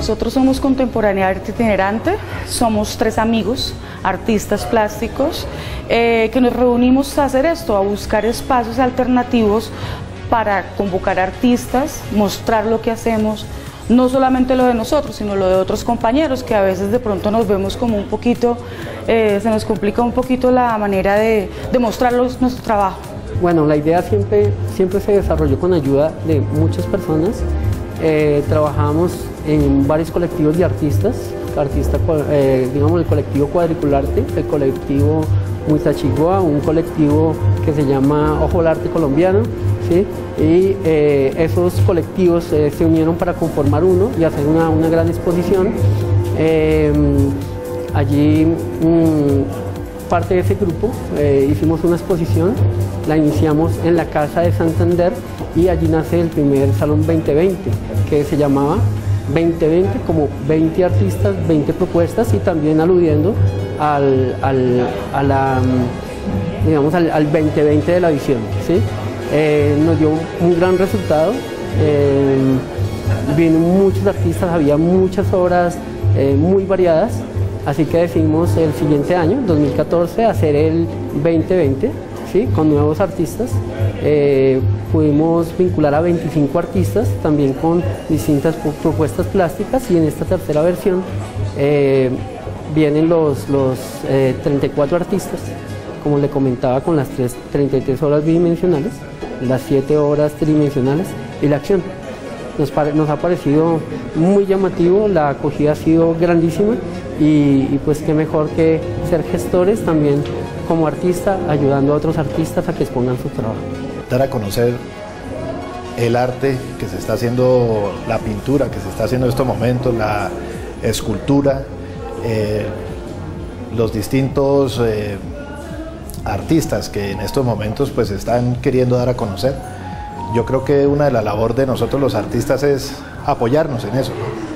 Nosotros somos Contemporánea Arte Itinerante, somos 3 amigos, artistas plásticos, que nos reunimos a hacer esto, a buscar espacios alternativos para convocar artistas, mostrar lo que hacemos, no solamente lo de nosotros, sino lo de otros compañeros, que a veces de pronto nos vemos como un poquito, se nos complica un poquito la manera de mostrar nuestro trabajo. Bueno, la idea siempre se desarrolló con ayuda de muchas personas. Trabajamos en varios colectivos de artistas, digamos el colectivo Cuadricularte, el colectivo Muitachigua, un colectivo que se llama Ojo al Arte Colombiano, ¿sí? Y esos colectivos se unieron para conformar uno y hacer una gran exposición. Allí parte de ese grupo hicimos una exposición, la iniciamos en la Casa de Santander y allí nace el primer Salón 2020, que se llamaba 2020 como 20 artistas, 20 propuestas y también aludiendo al 2020 de la edición, ¿sí? Nos dio un gran resultado, vinieron muchos artistas, había muchas obras muy variadas, así que decidimos el siguiente año, 2014, hacer el 2020, ¿sí? Con nuevos artistas. Pudimos vincular a 25 artistas, también con distintas propuestas plásticas, y en esta tercera versión vienen los 34 artistas, como le comentaba, con las 33 obras bidimensionales, las 7 obras tridimensionales y la acción. Nos ha parecido muy llamativo, la acogida ha sido grandísima y pues qué mejor que ser gestores también como artista, ayudando a otros artistas a que expongan su trabajo. Dar a conocer el arte que se está haciendo, la pintura que se está haciendo en estos momentos, la escultura, los distintos artistas que en estos momentos pues están queriendo dar a conocer. Yo creo que una de las labores de nosotros los artistas es apoyarnos en eso, ¿no?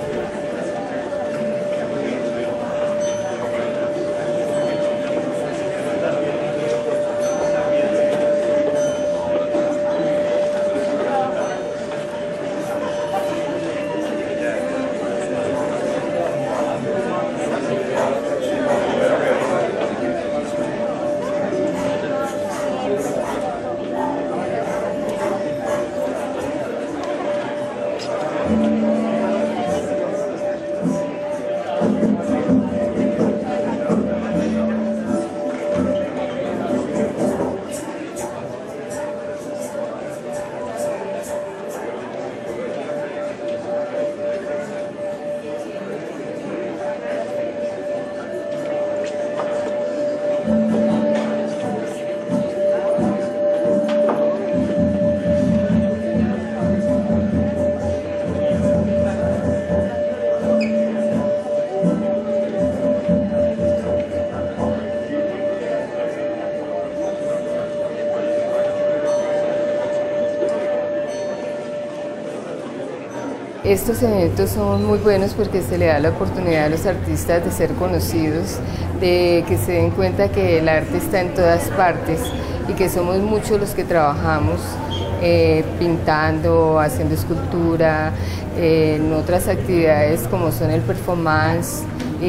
Estos eventos son muy buenos porque se le da la oportunidad a los artistas de ser conocidos, de que se den cuenta que el arte está en todas partes y que somos muchos los que trabajamos pintando, haciendo escultura, en otras actividades como son el performance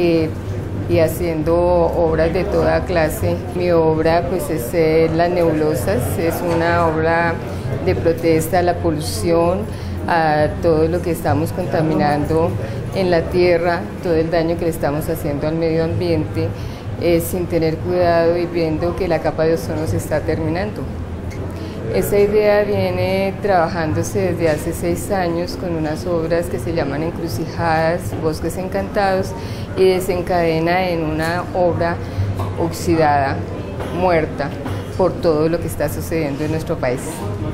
y haciendo obras de toda clase. Mi obra pues es Las Nebulosas, es una obra de protesta a la polución, a todo lo que estamos contaminando en la tierra, todo el daño que le estamos haciendo al medio ambiente, sin tener cuidado y viendo que la capa de ozono se está terminando. Esa idea viene trabajándose desde hace 6 años con unas obras que se llaman Encrucijadas, Bosques Encantados, y desencadena en una obra oxidada, muerta, por todo lo que está sucediendo en nuestro país.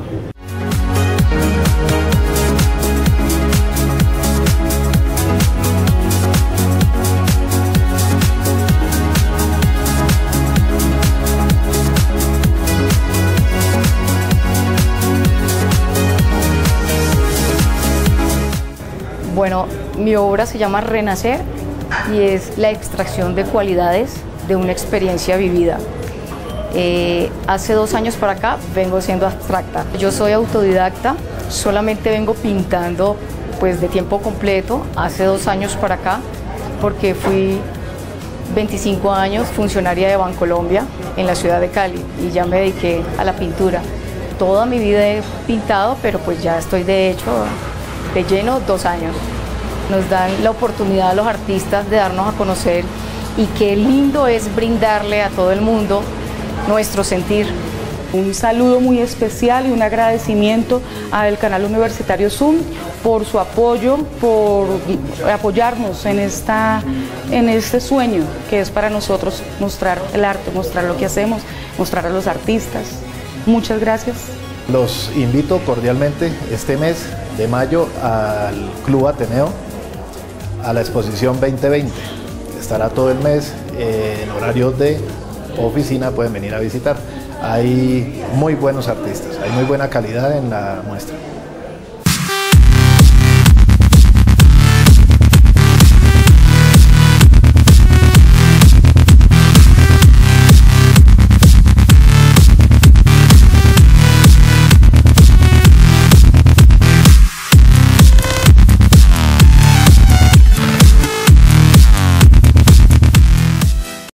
Bueno, mi obra se llama Renacer y es la extracción de cualidades de una experiencia vivida. Hace 2 años para acá vengo siendo abstracta. Yo soy autodidacta, solamente vengo pintando pues de tiempo completo hace 2 años para acá, porque fui 25 años funcionaria de Bancolombia en la ciudad de Cali y ya me dediqué a la pintura. Toda mi vida he pintado, pero pues ya estoy de hecho de lleno 2 años. Nos dan la oportunidad a los artistas de darnos a conocer y qué lindo es brindarle a todo el mundo nuestro sentir. Un saludo muy especial y un agradecimiento al canal universitario Zoom por su apoyo, por apoyarnos en este sueño que es para nosotros mostrar el arte, mostrar lo que hacemos, mostrar a los artistas. Muchas gracias. Los invito cordialmente este mes de mayo al Club Ateneo, a la exposición 2020. Estará todo el mes en horarios de oficina, pueden venir a visitar. Hay muy buenos artistas, hay muy buena calidad en la muestra.